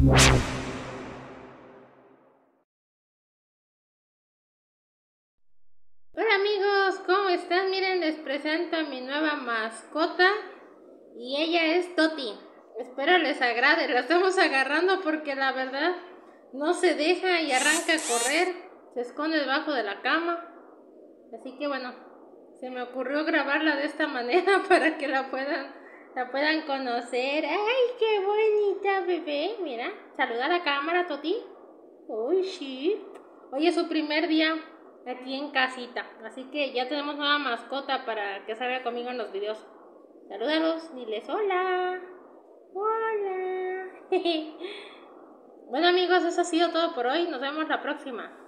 Hola amigos, ¿cómo están? Miren, les presento a mi nueva mascota y ella es Toti. Espero les agrade, la estamos agarrando porque la verdad no se deja y arranca a correr, se esconde debajo de la cama. Así que bueno, se me ocurrió grabarla de esta manera para que la puedan conocer. ¡Ay, qué bonita bebé! Mira, saluda a la cámara, Toti. Uy, sí. Hoy es su primer día aquí en casita, así que ya tenemos nueva mascota para que salga conmigo en los videos. Salúdalos, diles hola. Hola. Bueno amigos, eso ha sido todo por hoy. Nos vemos la próxima.